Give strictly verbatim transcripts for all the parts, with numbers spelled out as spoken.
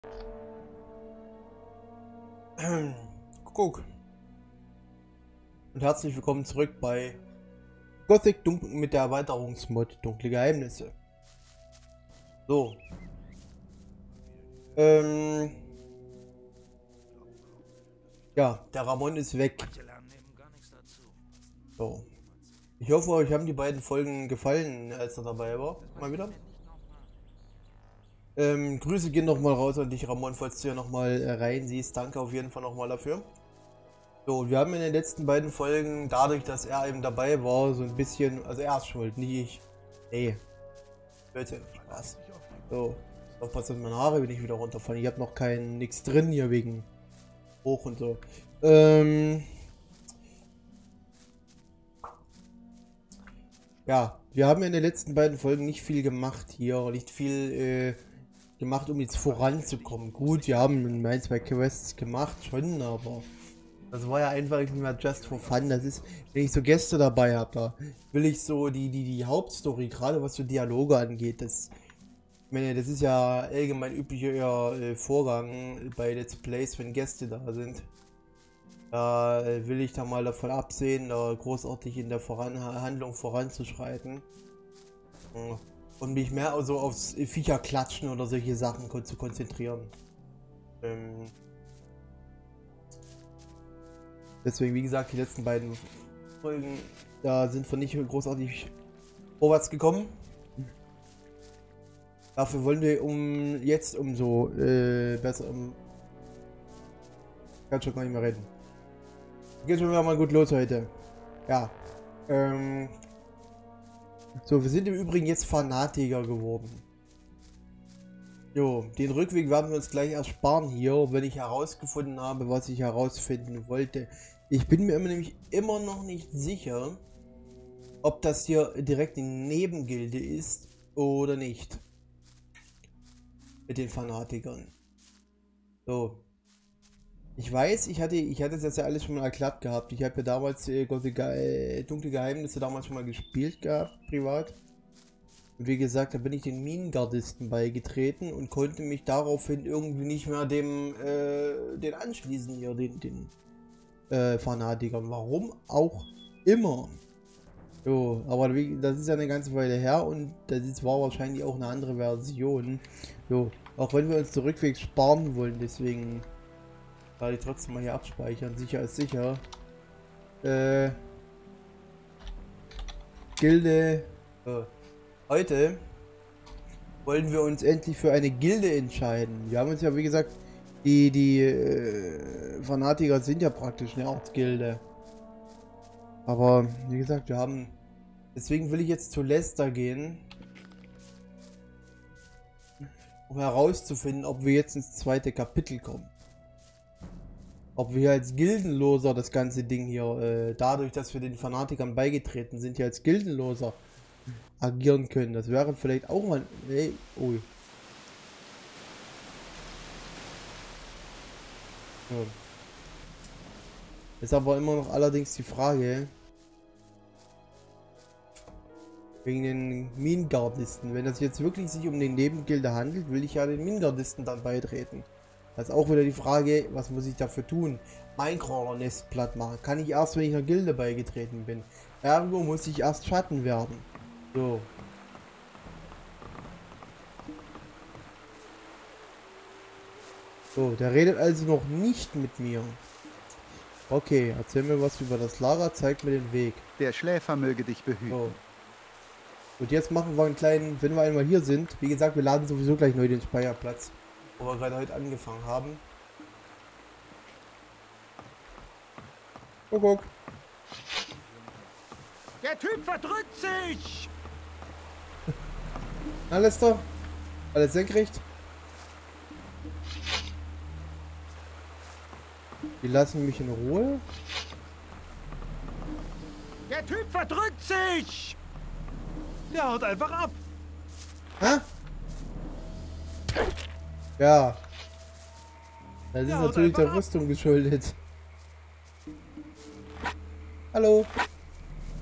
Guck. Und herzlich willkommen zurück bei Gothic Dunkel mit der Erweiterungsmod Dunkle Geheimnisse. So. Ähm. Ja, der Ramon ist weg. So. Ich hoffe, euch haben die beiden Folgen gefallen, als er dabei war. Mal wieder. Ähm, Grüße gehen nochmal raus an dich, Ramon, falls du ja nochmal äh, rein siehst. Danke auf jeden Fall nochmal dafür. So, wir haben in den letzten beiden Folgen, dadurch, dass er eben dabei war, so ein bisschen, also er ist schuld, nicht ich. Nee. Bitte, was? So, aufpassen mit meinen Haare, wenn ich wieder runterfallen. Ich habe noch kein nix drin hier wegen hoch und so. Ähm. Ja, wir haben in den letzten beiden Folgen nicht viel gemacht hier, nicht viel äh, gemacht, um jetzt voranzukommen. Gut, wir haben ein, zwei Quests gemacht, schon, aber das war ja einfach nicht mehr just for fun. Das ist, wenn ich so Gäste dabei habe, da will ich so die, die, die Hauptstory, gerade was so Dialoge angeht, das, ich meine, das ist ja allgemein üblicher äh, Vorgang bei Let's Plays, wenn Gäste da sind. Da äh, will ich da mal davon absehen, da großartig in der Voran Handlung voranzuschreiten. Ja. Und mich mehr also aufs Viecher klatschen oder solche Sachen kon zu konzentrieren. Ähm Deswegen, wie gesagt, die letzten beiden Folgen, da sind wir nicht großartig vorwärts gekommen. Dafür wollen wir um jetzt umso äh, besser. Um ich kann schon gar nicht mehr reden. Geht schon wieder mal gut los heute. Ja. Ähm So, wir sind im Übrigen jetzt Fanatiker geworden. Jo, den Rückweg werden wir uns gleich ersparen hier, wenn ich herausgefunden habe, was ich herausfinden wollte. Ich bin mir immer nämlich immer noch nicht sicher, ob das hier direkt eine Nebengilde ist oder nicht. Mit den Fanatikern. So. Ich weiß, ich hatte, ich hatte das ja alles schon mal erklärt gehabt. Ich habe ja damals äh, äh, Dunkle Geheimnisse damals schon mal gespielt gehabt, privat. Und wie gesagt, da bin ich den Minengardisten beigetreten und konnte mich daraufhin irgendwie nicht mehr dem, äh, den anschließen hier, den, den äh, Fanatikern. Warum auch immer. So, aber wie, das ist ja eine ganze Weile her und das war wahrscheinlich auch eine andere Version. So, auch wenn wir uns den Rückweg sparen wollen, deswegen werde ich trotzdem mal hier abspeichern. Sicher ist sicher. Äh, Gilde. So. Heute wollen wir uns endlich für eine Gilde entscheiden. Wir haben uns ja, wie gesagt, die, die äh, Fanatiker sind ja praktisch eine Art Gilde. Aber, wie gesagt, wir haben... Deswegen will ich jetzt zu Lester gehen. Um herauszufinden, ob wir jetzt ins zweite Kapitel kommen. Ob wir als Gildenloser das ganze Ding hier, äh, dadurch, dass wir den Fanatikern beigetreten sind, hier als Gildenloser agieren können. Das wäre vielleicht auch mal... Hey, ui. So. Ist aber immer noch allerdings die Frage, wegen den Minengardisten. Wenn das jetzt wirklich sich um den Nebengilde handelt, will ich ja den Minengardisten dann beitreten. Das ist auch wieder die Frage, was muss ich dafür tun? Minecrawler-Nest platt machen. Kann ich erst, wenn ich einer Gilde beigetreten bin. Ergo muss ich erst Schatten werden. So. So, der redet also noch nicht mit mir. Okay, erzähl mir was über das Lager, zeig mir den Weg. Der Schläfer möge dich behüten. So. Und jetzt machen wir einen kleinen, wenn wir einmal hier sind, wie gesagt, wir laden sowieso gleich neu den Speicherplatz, wo wir gerade heute angefangen haben. Guck, guck. Der Typ verdrückt sich! Alles da? Alles senkrecht? Die lassen mich in Ruhe. Der Typ verdrückt sich! Der haut einfach ab! Hä? Ja. Das ist Der natürlich der ab. Rüstung geschuldet. Hallo.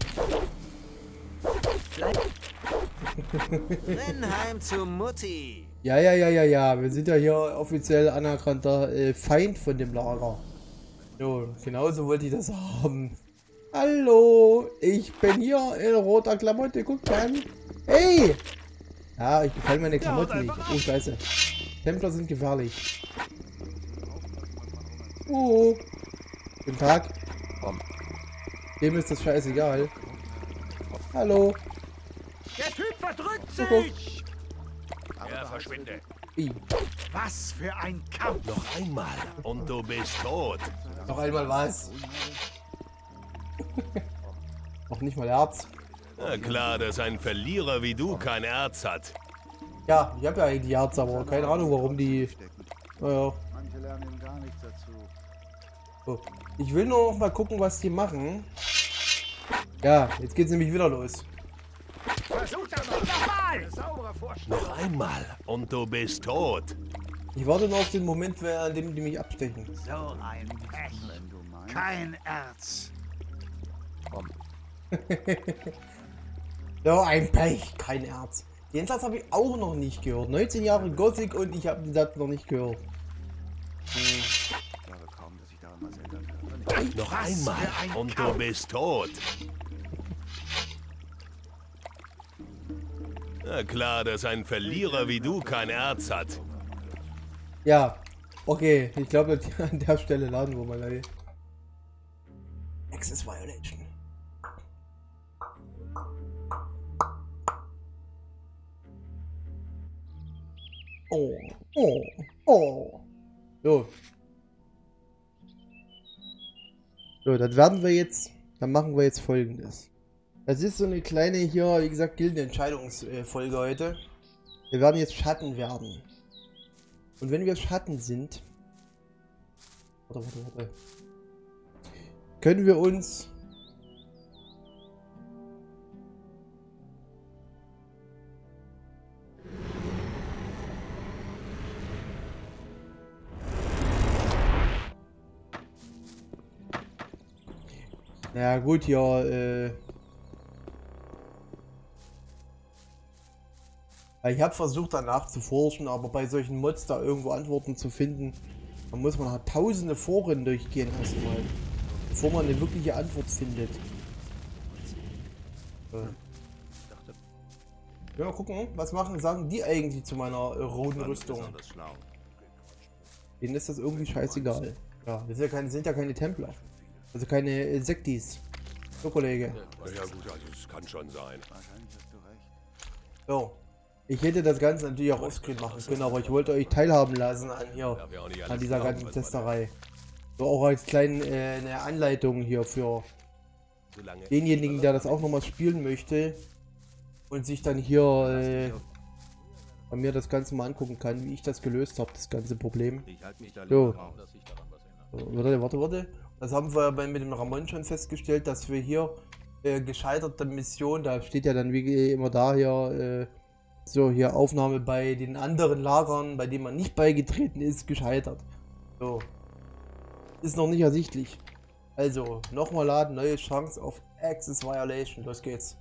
Renn heim zu Mutti. Ja, ja, ja, ja, ja. Wir sind ja hier offiziell anerkannter äh, Feind von dem Lager. Jo, genauso wollte ich das haben. Hallo, ich bin hier in roter Klamotte. Guck mal an. Hey! Ja, ich gefallen meine Klamotten nicht. Oh, scheiße. Templer sind gefährlich. Oh. Guten Tag. Dem ist das scheißegal. Hallo. Der Typ verdrückt Kuckuck. sich! Ja, verschwinde. I. Was für ein Kampf! Noch einmal und du bist tot. Noch einmal was. Noch nicht mal Herz. Na klar, dass ein Verlierer wie du kein Herz hat. Ja, ich habe ja eigentlich Herz, aber keine Ahnung, warum die... Naja. Manche lernen eben gar nichts dazu. So. Ich will nur noch mal gucken, was die machen. Ja, jetzt geht's nämlich wieder los. Versuch das doch nochmal! Sauberer Vorschlag. Noch einmal und du bist tot. Ich warte nur auf den Moment, an dem die mich abstechen. So ein Pech. Wenn du meinst. Kein Erz. So ein Pech, kein Erz. Den Satz habe ich auch noch nicht gehört. neunzehn Jahre Gothic und ich habe den Satz noch nicht gehört. Ich glaube kaum, dass ich daran was ändern kann. Noch Was einmal für ein und du Kampf. bist tot. Na klar, dass ein Verlierer wie du kein Herz hat. Ja, okay. Ich glaube, an der Stelle laden wir mal. Ey. Access Violation. Oh, oh, oh. So. So, das werden wir jetzt, dann machen wir jetzt Folgendes. Das ist so eine kleine hier, wie gesagt, Gildenentscheidungsfolge heute. Wir werden jetzt Schatten werden. Und wenn wir Schatten sind, warte, warte, warte, können wir uns ja gut, ja, äh ich habe versucht danach zu forschen, aber bei solchen Mods da irgendwo Antworten zu finden, da muss man halt tausende Foren durchgehen erstmal, bevor man eine wirkliche Antwort findet. So. Ja, mal gucken, was machen, sagen die eigentlich zu meiner äh, roten Rüstung? Denen ist das irgendwie scheißegal. Ja, wir sind ja keine, sind ja keine Templer. Also keine äh, Sektis. So, Kollege. Ja gut, also es kann schon sein. Wahrscheinlich hast du recht. So. Ich hätte das Ganze natürlich auch offscreen machen können, aber ich wollte euch teilhaben lassen an hier, an dieser ganzen Testerei. So auch als kleine äh, eine Anleitung hier für denjenigen, der das auch nochmal spielen möchte und sich dann hier äh, bei mir das Ganze mal angucken kann, wie ich das gelöst habe, das ganze Problem. So. So, warte, warte, warte. Das haben wir bei, mit dem Ramon schon festgestellt, dass wir hier äh, gescheiterte Mission, da steht ja dann wie immer da hier, äh, so hier Aufnahme bei den anderen Lagern, bei denen man nicht beigetreten ist, gescheitert. So. Ist noch nicht ersichtlich. Also, nochmal laden, neue Chance auf Access Violation. Los geht's.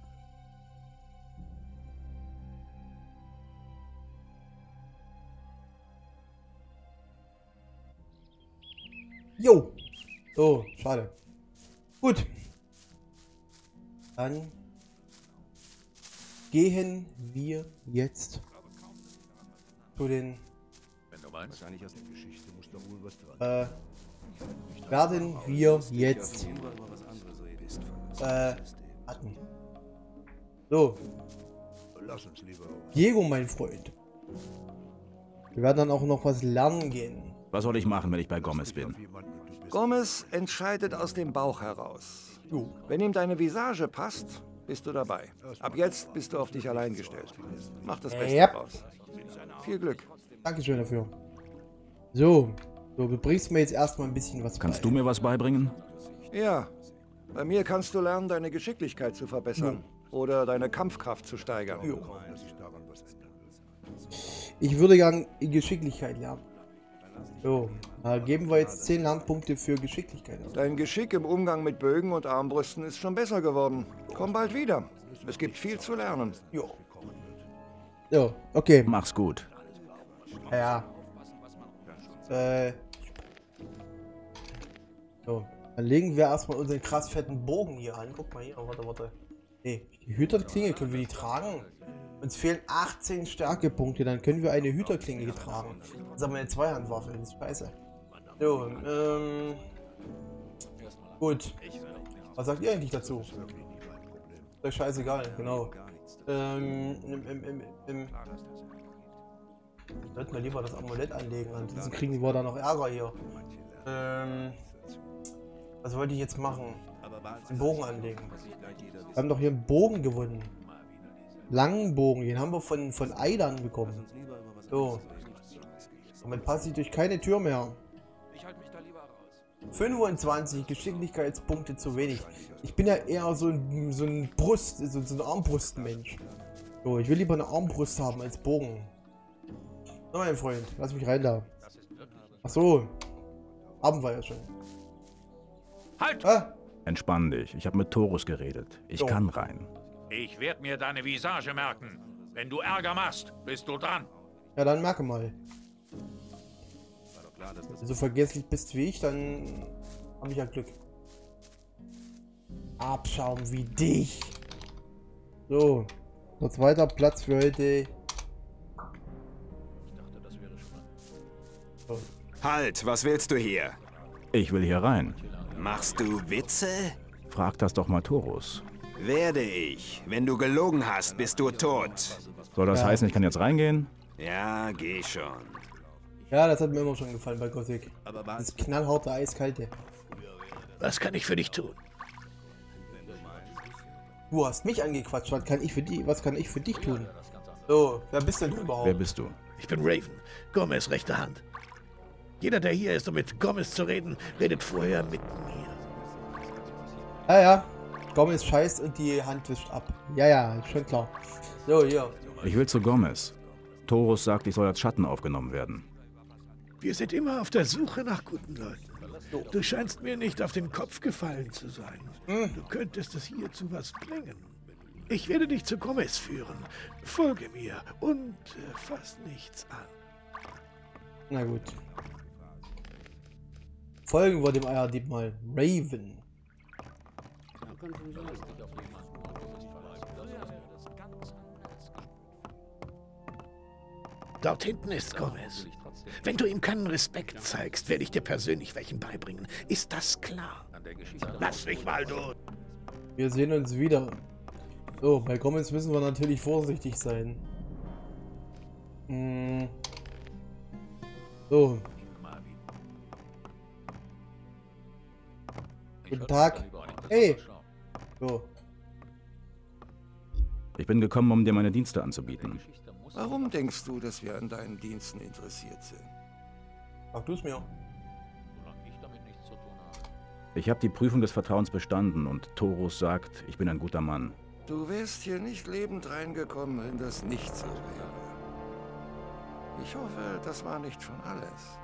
Jo. So, schade. Gut. Dann gehen wir jetzt zu den Wenn du meinst, wahrscheinlich aus der Geschichte muss doch wohl was dran. äh, werden wir jetzt äh, hatten. So, Lass uns lieber. Diego, mein Freund. Wir werden dann auch noch was lernen gehen. Was soll ich machen, wenn ich bei Gomez bin? Gomez entscheidet aus dem Bauch heraus. Jo. Wenn ihm deine Visage passt, bist du dabei. Ab jetzt bist du auf dich allein gestellt. Mach das Beste Yep. draus. Viel Glück. Dankeschön dafür. So, so, du bringst mir jetzt erstmal ein bisschen was Kannst bei. du mir was beibringen? Ja, bei mir kannst du lernen, deine Geschicklichkeit zu verbessern. Oder deine Kampfkraft zu steigern. Jo. Ich würde gern Geschicklichkeit lernen. So, da geben wir jetzt zehn Lernpunkte für Geschicklichkeit aus. Dein Geschick im Umgang mit Bögen und Armbrüsten ist schon besser geworden. Komm bald wieder. Es gibt viel zu lernen. Jo. So, okay. Mach's gut. Ja. Äh. So. Dann legen wir erstmal unseren krass fetten Bogen hier an. Guck mal hier. Warte, warte. Nee, die Hüterklinge, können wir die tragen? Uns fehlen achtzehn Stärkepunkte, dann können wir eine Hüterklinge tragen. Das haben wir eine Zweihandwaffe, das ist scheiße. So, ähm. Gut. Was sagt ihr eigentlich dazu? Ist euch scheißegal, genau. Ähm, im, im, im, im sollten wir lieber das Amulett anlegen, ansonsten kriegen wir da noch Ärger hier. Ähm, was wollte ich jetzt machen? Den Bogen anlegen. Wir haben doch hier einen Bogen gewonnen. Langen Bogen, den haben wir von, von Eidern bekommen. So. Damit passe ich durch keine Tür mehr. fünfundzwanzig Geschicklichkeitspunkte zu wenig. Ich bin ja eher so ein, so ein Brust, so, so ein Armbrustmensch. So, ich will lieber eine Armbrust haben als Bogen. So, mein Freund, lass mich rein da. Ach so. Haben wir ja schon. Halt! Ah, Entspann dich. Ich habe mit Torus geredet. Ich So. kann rein. Ich werde mir deine Visage merken. Wenn du Ärger machst, bist du dran. ja, dann merke mal. Wenn du so vergesslich bist wie ich, dann habe ich ja Glück. Abschaum wie dich. So. Noch zweiter Platz für heute. So. Halt, was willst du hier? Ich will hier rein. Machst du Witze? Frag das doch mal Torus. Werde ich. Wenn du gelogen hast, bist du tot. Soll das Ja. heißen, ich kann jetzt reingehen? Ja, geh schon. Ja, das hat mir immer schon gefallen bei Gothic. Das knallharte, eiskalte. Was kann ich für dich tun? Du hast mich angequatscht. Was kann ich für die, was kann ich für dich tun? So, wer bist denn du überhaupt? Wer bist du? Ich bin Raven, Gomez rechte Hand. Jeder, der hier ist, um mit Gomez zu reden, redet vorher mit mir. Ja, ja. Gomez scheißt und die Hand wischt ab. Ja, ja, ist schon klar. So, hier. Ich will zu Gomez. Torus sagt, ich soll als Schatten aufgenommen werden. Wir sind immer auf der Suche nach guten Leuten. Du scheinst mir nicht auf den Kopf gefallen zu sein. Du könntest es hier zu was bringen. Ich werde dich zu Gomez führen. Folge mir und äh, fass nichts an. Na gut. Folgen wir dem Eierdieb mal. Raven. Dort hinten ist Gomez. Wenn du ihm keinen Respekt zeigst, werde ich dir persönlich welchen beibringen. Ist das klar? Lass mich mal durch. Wir sehen uns wieder. So, bei Gomez müssen wir natürlich vorsichtig sein. Hm. So. Guten Tag. Hey. So. Ich bin gekommen, um dir meine Dienste anzubieten. Warum denkst du, dass wir an deinen Diensten interessiert sind? Sag du's mir. Ich habe die Prüfung des Vertrauens bestanden und Torus sagt, ich bin ein guter Mann. Du wärst hier nicht lebend reingekommen, wenn das nicht so wäre. Ich hoffe, das war nicht schon alles.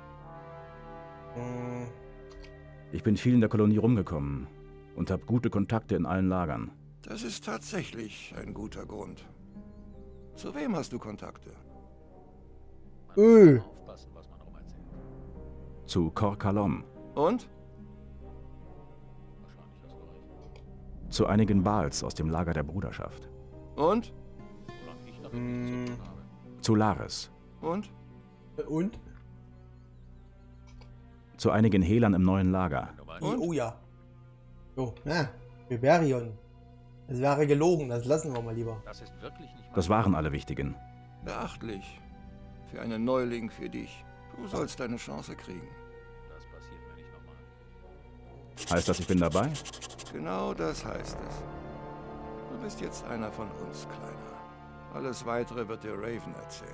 Hm. Ich bin viel in der Kolonie rumgekommen und habe gute Kontakte in allen Lagern. Das ist tatsächlich ein guter Grund. Zu wem hast du Kontakte? Öh. Zu Kor Kalom, Und? zu einigen Baals aus dem Lager der Bruderschaft, Und? Hm. zu Lares, Und? Und? zu einigen Hehlern im neuen Lager. Und? Oh ja. So, na, Biberion. Das wäre gelogen, das lassen wir mal lieber. Das waren alle wichtigen. Beachtlich. Für einen Neuling für dich. Du sollst deine Chance kriegen. Heißt das, ich bin dabei? Genau das heißt es. Du bist jetzt einer von uns, Kleiner. Alles Weitere wird dir Raven erzählen.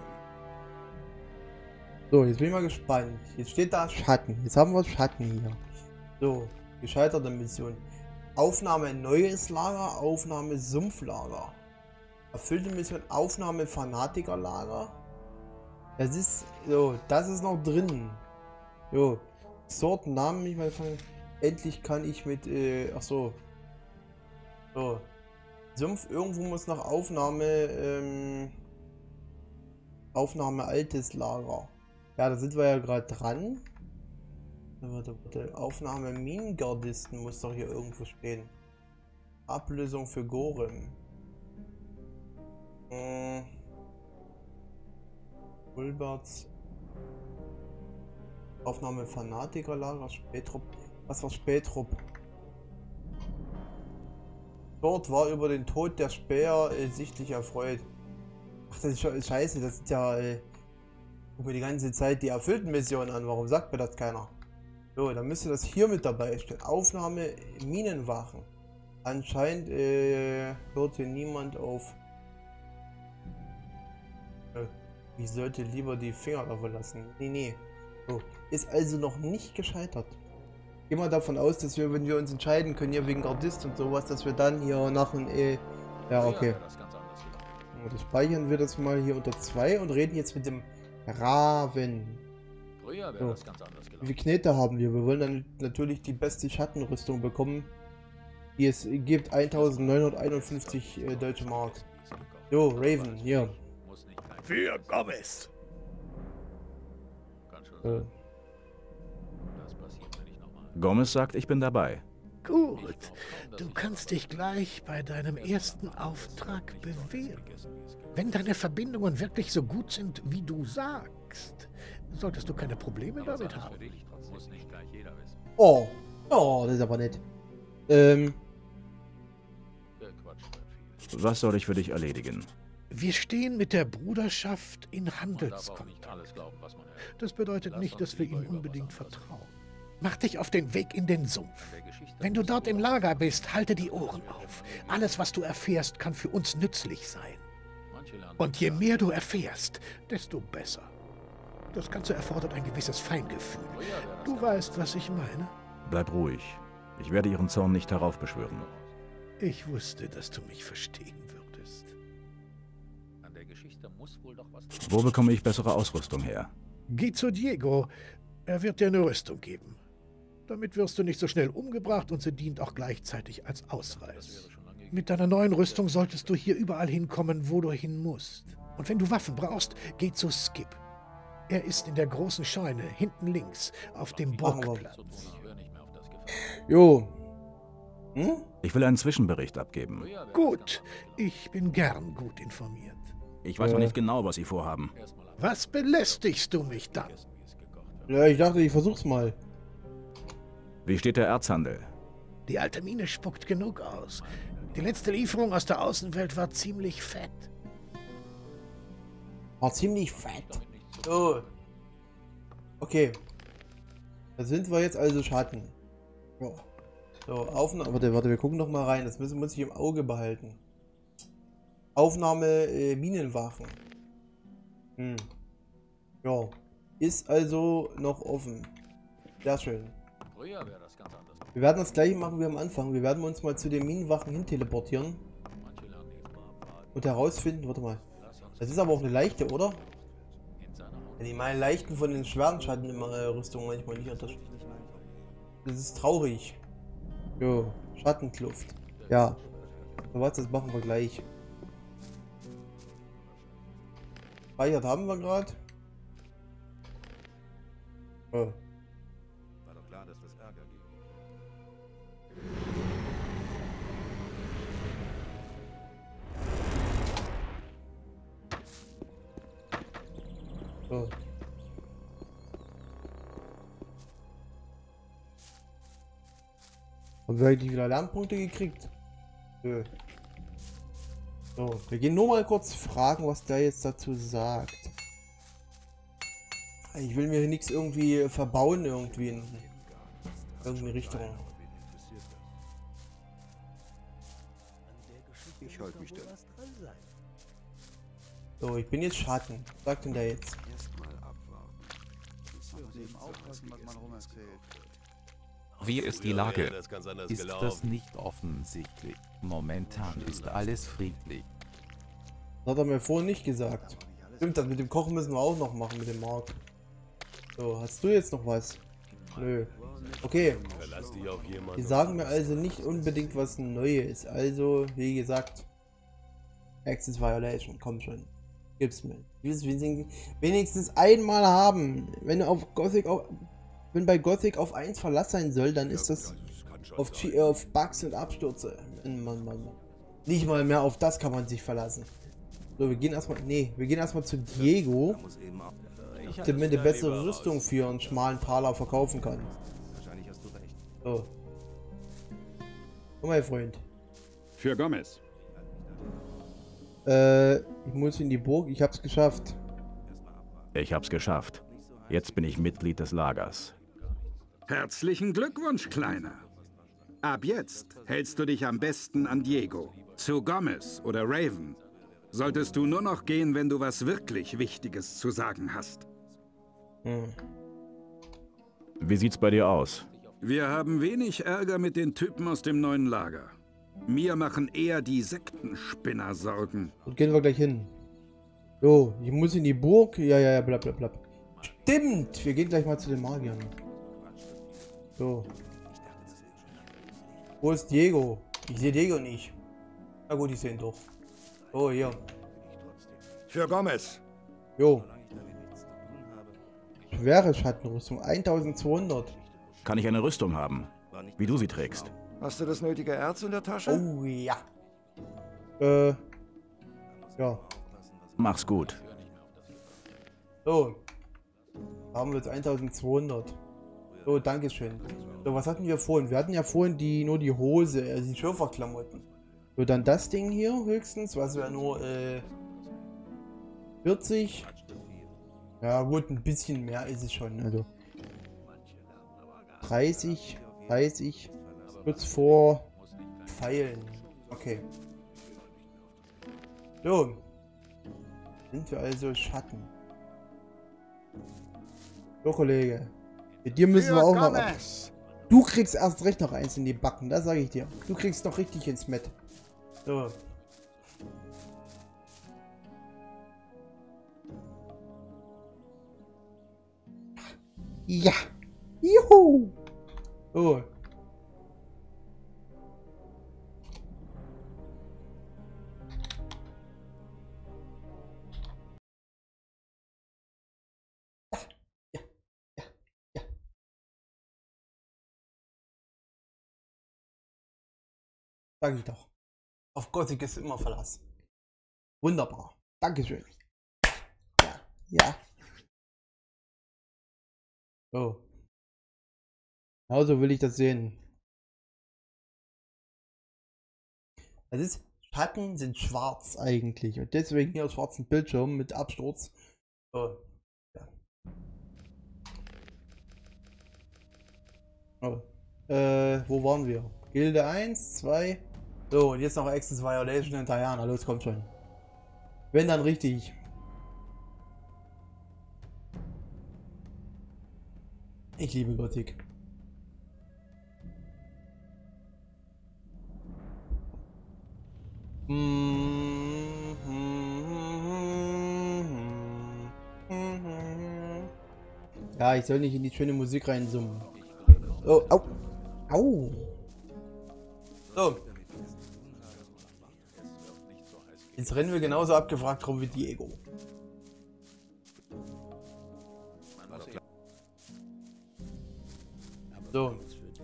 So, jetzt bin ich mal gespannt. Jetzt steht da Schatten. Jetzt haben wir Schatten hier. So, gescheiterte Mission. Aufnahme neues Lager, Aufnahme Sumpflager. Erfüllte Mission, Aufnahme Fanatikerlager. Das ist, so, das ist noch drin. Jo, Sort, Namen, ich meine, endlich kann ich mit, äh, ach so. So. Sumpf, irgendwo muss nach Aufnahme, ähm, Aufnahme altes Lager. Ja, da sind wir ja gerade dran. Warte, warte. Aufnahme Minengardisten muss doch hier irgendwo stehen. Ablösung für Gorem. Hm. Ulberts. Aufnahme Fanatikerlager, Spätrupp. Was war Spätrupp? Dort war über den Tod der Späher äh, sichtlich erfreut. Ach, das ist sche scheiße, das sind ja... Äh, guck mir die ganze Zeit die erfüllten Missionen an, warum sagt mir das keiner? So, dann müsste das hier mit dabei stehen. Aufnahme Minenwachen. Anscheinend äh, hört hier niemand auf. Äh, ich sollte lieber die Finger davon lassen. Nee, nee. So, ist also noch nicht gescheitert. Gehen wir davon aus, dass wir, wenn wir uns entscheiden können, hier wegen Gardist und sowas, dass wir dann hier nach einem E... Ja, okay. Und speichern wir das mal hier unter zwei und reden jetzt mit dem Raven. So. Wie viele Knete haben wir? Wir wollen dann natürlich die beste Schattenrüstung bekommen, die es gibt. eintausendneunhunderteinundfünfzig äh, deutsche Mark. Jo, Raven, hier. Für Gomez. Äh. Gomez sagt, ich bin dabei. Gut, du kannst dich gleich bei deinem ersten Auftrag bewähren. Wenn deine Verbindungen wirklich so gut sind, wie du sagst, solltest du keine Probleme damit haben. Oh, oh, das ist aber nett. Ähm. Was soll ich für dich erledigen? Wir stehen mit der Bruderschaft in Handelskontakt. Das bedeutet nicht, dass wir ihnen unbedingt vertrauen. Mach dich auf den Weg in den Sumpf. Wenn du dort im Lager bist, halte die Ohren auf. Alles, was du erfährst, kann für uns nützlich sein. Und je mehr du erfährst, desto besser. Das Ganze erfordert ein gewisses Feingefühl. Du weißt, was ich meine? Bleib ruhig. Ich werde ihren Zorn nicht heraufbeschwören. Ich wusste, dass du mich verstehen würdest. Wo bekomme ich bessere Ausrüstung her? Geh zu Diego. Er wird dir eine Rüstung geben. Damit wirst du nicht so schnell umgebracht und sie dient auch gleichzeitig als Ausweis. Mit deiner neuen Rüstung solltest du hier überall hinkommen, wo du hin musst. Und wenn du Waffen brauchst, geh zu Skip. Er ist in der großen Scheune, hinten links, auf dem Burgplatz. Jo. Hm? Ich will einen Zwischenbericht abgeben. Gut, ich bin gern gut informiert. Ich weiß noch nicht genau, was Sie vorhaben. Was belästigst du mich dann? Ja, ich dachte, ich versuch's mal. Wie steht der Erzhandel? Die alte Mine spuckt genug aus. Die letzte Lieferung aus der Außenwelt war ziemlich fett. War ziemlich fett. Oh. Okay. Da sind wir jetzt also Schatten. Ja. So, Aufnahme. Warte, warte, wir gucken noch mal rein. Das müssen muss ich im Auge behalten. Aufnahme äh, Minenwachen. Hm. Ja. Ist also noch offen. Sehr schön. Wir werden das gleiche machen wie am Anfang. Wir werden uns mal zu den Minenwachen hin teleportieren. Und herausfinden. Warte mal. Das ist aber auch eine leichte, oder? Ja, die meinen leichten von den schweren Schatten immer äh, Rüstungen manchmal nicht unterschiedlich. Das ist traurig. Jo, Schattenkluft. Ja. So was, das machen wir gleich. Speichert haben wir gerade. Oh. War doch klar, dass das Ärger gibt. So. Haben wir eigentlich wieder Lernpunkte gekriegt? Nö. So, wir gehen nur mal kurz fragen, was der jetzt dazu sagt. Ich will mir hier nichts irgendwie verbauen, irgendwie in irgendeine Richtung. Ich halte mich da. So, ich bin jetzt Schatten. Was sagt denn der jetzt? Erstmal abwarten. Nicht aufpassen, was man rum erzählt. Wie ist die Früher Lage? wäre das ganz anders Ist gelaufen. das nicht offensichtlich? Momentan ist alles friedlich. Das hat er mir vorhin nicht gesagt. Stimmt, das mit dem Kochen müssen wir auch noch machen mit dem Markt. So, hast du jetzt noch was? Nö. Okay. Verlass dich auf jemanden. Die sagen mir also nicht unbedingt was Neues. Also, wie gesagt, Access Violation, komm schon. Gib's mir. Ich will es wenigstens, wenigstens einmal haben. Wenn du auf Gothic auf, wenn bei Gothic auf eins Verlass sein soll, dann ist das auf, G auf Bugs und Abstürze. Mann, Mann, Mann. Nicht mal mehr auf das kann man sich verlassen. So, wir gehen erstmal. Nee, wir gehen erstmal zu Diego. Der mir eine bessere Rüstung für einen schmalen Taler verkaufen kann. So. Oh, mein Freund. Für Gomez. Äh, ich muss in die Burg. Ich hab's geschafft. Ich hab's geschafft. Jetzt bin ich Mitglied des Lagers. Herzlichen Glückwunsch, Kleiner. Ab jetzt hältst du dich am besten an Diego. Zu Gomez oder Raven solltest du nur noch gehen, wenn du was wirklich Wichtiges zu sagen hast. Hm. Wie sieht's bei dir aus? Wir haben wenig Ärger mit den Typen aus dem neuen Lager. Mir machen eher die Sektenspinner Sorgen. Und gehen wir gleich hin. So, ich muss in die Burg. Ja, ja, ja, blablabla. Bla, bla. Stimmt! Wir gehen gleich mal zu den Magiern. So. Wo ist Diego? Ich sehe Diego nicht. Na gut, ich sehe ihn doch. Oh, hier. Für Gomez. Jo. Schwere Schattenrüstung. eintausendzweihundert. Kann ich eine Rüstung haben? Wie du sie trägst? Hast du das nötige Erz in der Tasche? Oh ja. Äh. Ja. Mach's gut. So. Haben wir jetzt eintausendzweihundert. So, dankeschön. So, was hatten wir vorhin? Wir hatten ja vorhin die nur die Hose, also die Schürferklamotten. So, dann das Ding hier höchstens, was wäre nur äh, vierzig. Ja gut, ein bisschen mehr ist es schon. Also dreißig, dreißig, kurz vor Pfeilen. Okay. So. Sind wir also Schatten. So, Kollege. Mit dir müssen wir auch noch ab. Du kriegst erst recht noch eins in die Backen, das sage ich dir. Du kriegst noch richtig ins Met. So. Ja. Juhu. So. Sag ich doch. Auf Gothic ist immer Verlass. Wunderbar. Dankeschön. Ja, ja. So. Genauso will ich das sehen. Das ist, Schatten sind schwarz eigentlich. Und deswegen hier schwarzen Bildschirm mit Absturz. So. Ja. Oh. Äh, wo waren wir? Gilde eins, zwei. So, und jetzt noch Access Violation in Tajana. Los, kommt schon. Wenn dann richtig. Ich liebe Gothic. Ja, ich soll nicht in die schöne Musik reinsummen. Oh, au. Au. So. Jetzt rennen wir genauso abgefragt rum wie Diego. So.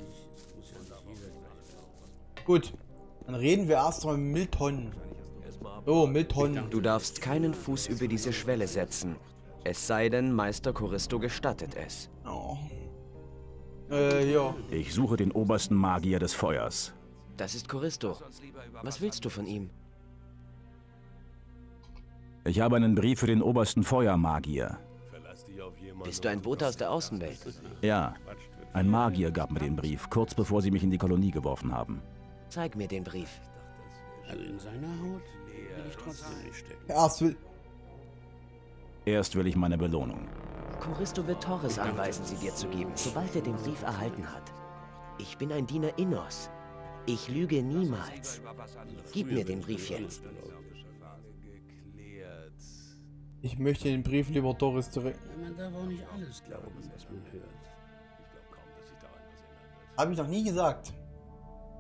Gut. Dann reden wir erstmal mit Milton. So, Milton. Du darfst keinen Fuß über diese Schwelle setzen. Es sei denn, Meister Choristo gestattet es. Oh. Äh, ja. Ich suche den obersten Magier des Feuers. Das ist Choristo. Was willst du von ihm? Ich habe einen Brief für den obersten Feuermagier. Bist du ein Bote aus der Außenwelt? Ja. Ein Magier gab mir den Brief, kurz bevor sie mich in die Kolonie geworfen haben. Zeig mir den Brief. Also in seiner Haut will ich trotzdem nicht stecken. Erst will... Erst will ich meine Belohnung. Choristo wird Torres anweisen, sie dir zu geben, sobald er den Brief erhalten hat. Ich bin ein Diener Innos. Ich lüge niemals. Gib mir den Brief jetzt. Ich möchte den Brief lieber Torres zurück. Man darf auch nicht alles glauben, was man hört. Habe ich noch nie gesagt.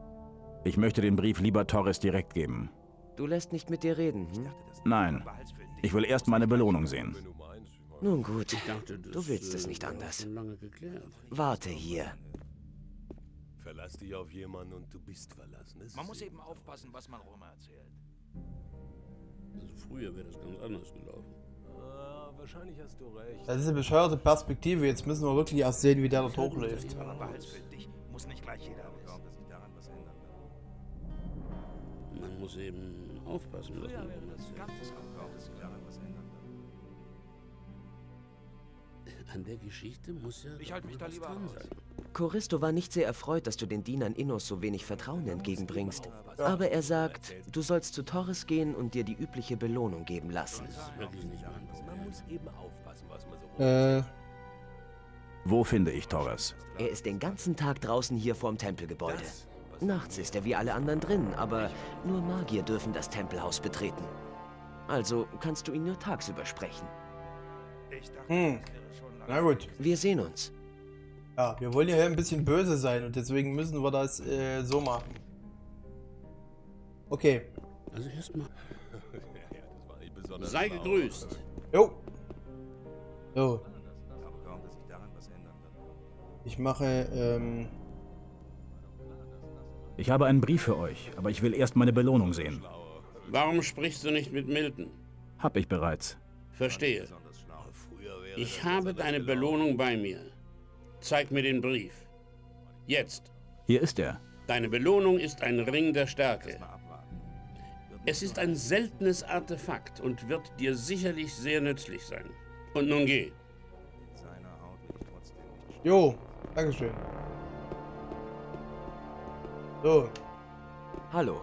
Ich möchte den Brief lieber Torres direkt geben. Du lässt nicht mit dir reden, hm? Nein. Ich will erst meine Belohnung sehen. Nun gut, dachte, du das, willst es äh, nicht war anders. schon lange geklärt. Warte hier. Verlass dich auf jemanden und du bist verlassen. Das Man ist muss eben eben aufpassen, was man rum erzählt. Also früher wäre das ganz anders gelaufen. Ah, wahrscheinlich hast du recht. Das ist eine bescheuerte Perspektive. Jetzt müssen wir wirklich erst sehen, wie der dort hochläuft. Aber behalt's für dich. Muss nicht gleich jeder wissen. Man muss eben aufpassen, was man rum erzählt. An der Geschichte muss ja Ich halte mich da was lieber dran raus. sein. Choristo war nicht sehr erfreut, dass du den Dienern Innos so wenig Vertrauen entgegenbringst. Aber er sagt, du sollst zu Torres gehen und dir die übliche Belohnung geben lassen. Das ist wirklich nicht mein Problem. Man muss eben aufpassen, was man so Äh, Wo finde ich Torres? Er ist den ganzen Tag draußen hier vorm Tempelgebäude. Nachts ist er wie alle anderen drin, aber nur Magier dürfen das Tempelhaus betreten. Also kannst du ihn nur tagsüber sprechen. hm. Na gut. Wir sehen uns. Ja, wir wollen ja ein bisschen böse sein und deswegen müssen wir das äh, so machen. Okay. Also erstmal. das war nicht besonders Sei schlau. gegrüßt. Jo. So. Ich mache, ähm... Ich habe einen Brief für euch, aber ich will erst meine Belohnung sehen. Warum sprichst du nicht mit Milton? Hab ich bereits. Verstehe. Früher wäre Ich das habe anders deine gelaufen. Belohnung bei mir. Zeig mir den Brief. Jetzt. Hier ist er. Deine Belohnung ist ein Ring der Stärke. Es ist ein seltenes Artefakt und wird dir sicherlich sehr nützlich sein. Und nun geh. Jo, dankeschön. So, Hallo.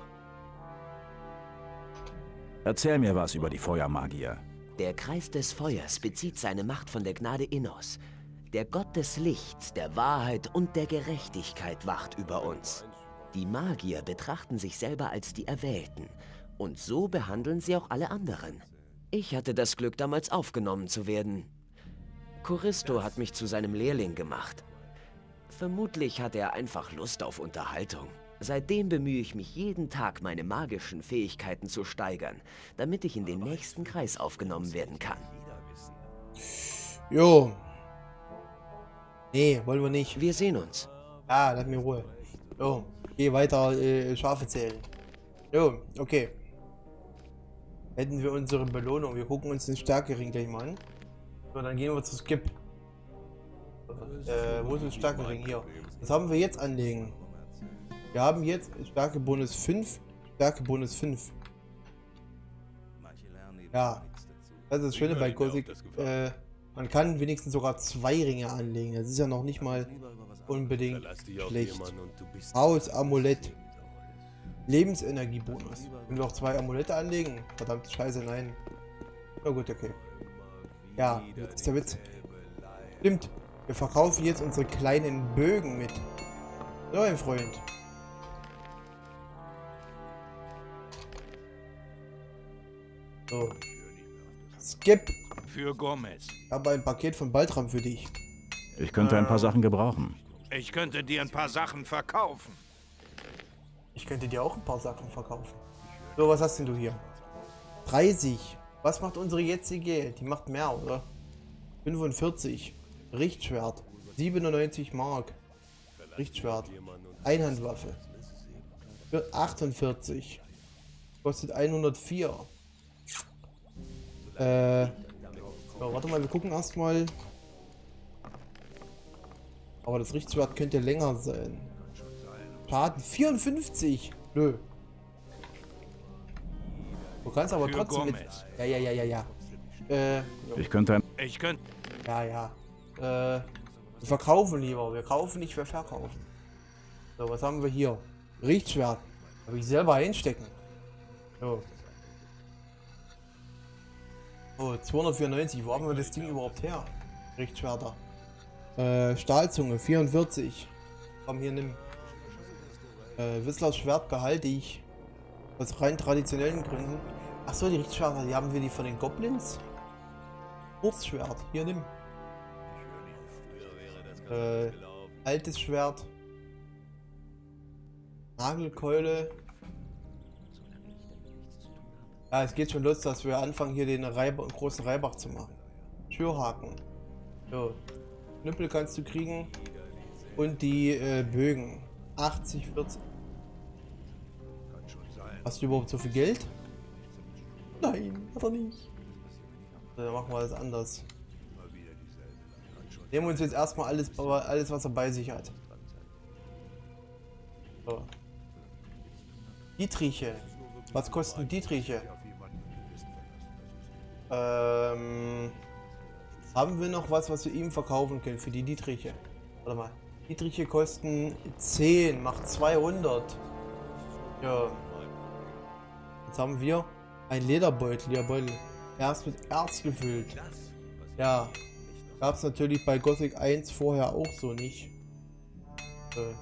Erzähl mir was über die Feuermagier. Der Kreis des Feuers bezieht seine Macht von der Gnade Innos. Der Gott des Lichts, der Wahrheit und der Gerechtigkeit wacht über uns. Die Magier betrachten sich selber als die Erwählten. Und so behandeln sie auch alle anderen. Ich hatte das Glück, damals aufgenommen zu werden. Choristo hat mich zu seinem Lehrling gemacht. Vermutlich hat er einfach Lust auf Unterhaltung. Seitdem bemühe ich mich jeden Tag, meine magischen Fähigkeiten zu steigern, damit ich in den nächsten Kreis aufgenommen werden kann. jo. Nee, wollen wir nicht. Wir sehen uns. Ah, lass mir Ruhe. Jo, geh weiter äh, Schafe zählen. Jo, okay. Hätten wir unsere Belohnung. Wir gucken uns den Stärkering gleich mal an. So, dann gehen wir zu Skip. Äh, wo ist das Stärkering? Hier. Was haben wir jetzt anlegen? Wir haben jetzt Stärke Bonus fünf. Stärke Bonus fünf. Ja. Das ist das Schöne bei Gothic. Äh, man kann wenigstens sogar zwei Ringe anlegen. Das ist ja noch nicht mal unbedingt Verlass dich auf schlecht. jemanden und du bist Haus, Amulett. Lebensenergiebonus. Können wir auch zwei Amulette anlegen? Verdammt, scheiße, nein. Na gut, okay. Ja, das ist der Witz. Stimmt. Wir verkaufen jetzt unsere kleinen Bögen mit. So, mein Freund. So. Skip. Für Gomez. Ich habe ein Paket von Baltram für dich. Ich könnte ein paar Sachen gebrauchen. Ich könnte dir ein paar Sachen verkaufen. Ich könnte dir auch ein paar Sachen verkaufen. So, was hast denn du hier? dreißig. Was macht unsere jetzige? Die macht mehr, oder? fünfundvierzig. Richtschwert. siebenundneunzig Mark. Richtschwert. Einhandwaffe. Für achtundvierzig. Kostet hundertvier. Äh. So, warte mal, wir gucken erstmal. Aber das Richtschwert könnte länger sein. Schaden vierundfünfzig. Nö. Du kannst aber Für trotzdem mit. Gomez. Ja, ja, ja, ja, ja. Äh. Jo. Ich könnte ein... Ich könnte... Ja, ja. Äh. Wir verkaufen lieber. Wir kaufen nicht, wir verkaufen. So, was haben wir hier? Richtschwert. Habe ich selber einstecken. So. Oh, zweihundertvierundneunzig. Wo haben wir das Ding überhaupt her? Richtschwerter. Äh, Stahlzunge, vierundvierzig. Komm, hier, nimm. Äh, Whistlers Schwert behalte ich. Aus rein traditionellen Gründen. Achso, die Richtschwerter, die haben wir die von den Goblins? Kurzschwert, hier, nimm. Äh, altes Schwert. Nagelkeule. Ja, es geht schon los, dass wir anfangen, hier den Reibach, großen Reibach zu machen. Türhaken. So. Knüppel kannst du kriegen. Und die äh, Bögen. achtzig, vierzig. Hast du überhaupt so viel Geld? Nein, hat er nicht. Dann machen wir das anders. Nehmen wir uns jetzt erstmal alles, alles, was er bei sich hat. So. Dietriche. Was kosten Dietriche? Ähm, haben wir noch was, was wir ihm verkaufen können für die Dietriche? Warte mal. Dietriche kosten zehn, macht zweihundert. Ja. Jetzt haben wir ein Lederbeutel. Ja, Beutel. Erst mit Erz gefüllt. Ja. Gab es natürlich bei Gothic eins vorher auch so nicht. Äh.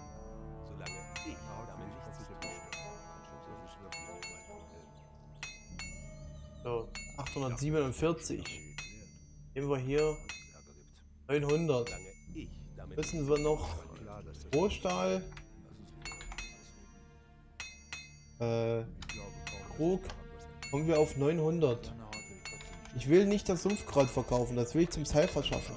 So, achthundertsiebenundvierzig. Nehmen wir hier neunhundert. Müssen wir noch Rohstahl, äh, Krug, kommen wir auf neunhundert. Ich will nicht das Sumpfkraut verkaufen, das will ich zum Seil verschaffen.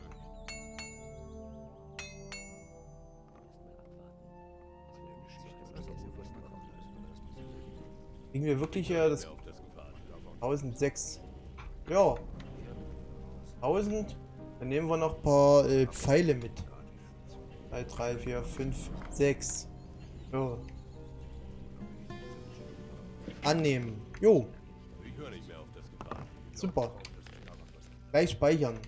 Kriegen wir wirklich äh, das tausendsechs. Ja. tausend. Dann nehmen wir noch ein paar äh, Pfeile mit. zwei, drei, vier, fünf, sechs. So. Annehmen. Jo. Super. Gleich speichern.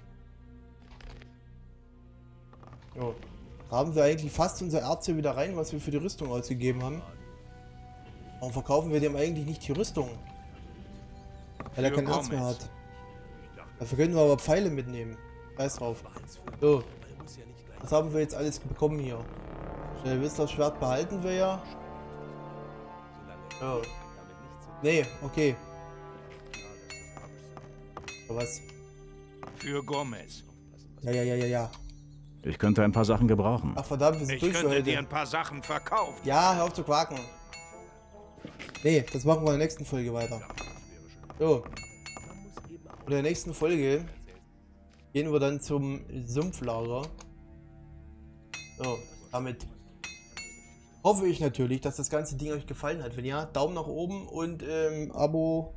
Jo. Haben wir eigentlich fast unser Erz hier wieder rein, was wir für die Rüstung ausgegeben haben. Warum verkaufen wir dem eigentlich nicht die Rüstung? Weil er kein Erz mehr hat. Dafür können wir aber Pfeile mitnehmen. Scheiß drauf. So. Was haben wir jetzt alles bekommen hier? Schnellwisser Schwert behalten wir ja. Ja. Nee, okay. Aber was? Für Gomez. Ja, ja, ja, ja, ja. Ich könnte ein paar Sachen gebrauchen. Ach verdammt, wir sind Ich durch für könnte heute. dir ein paar Sachen verkaufen. Ja, hör auf zu quaken. Nee, das machen wir in der nächsten Folge weiter. So. In der nächsten Folge gehen wir dann zum Sumpflager. So, damit hoffe ich natürlich, dass das ganze Ding euch gefallen hat. Wenn ja, Daumen nach oben und ähm, Abo.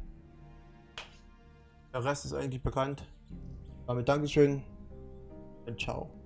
Der Rest ist eigentlich bekannt. Damit Dankeschön und ciao.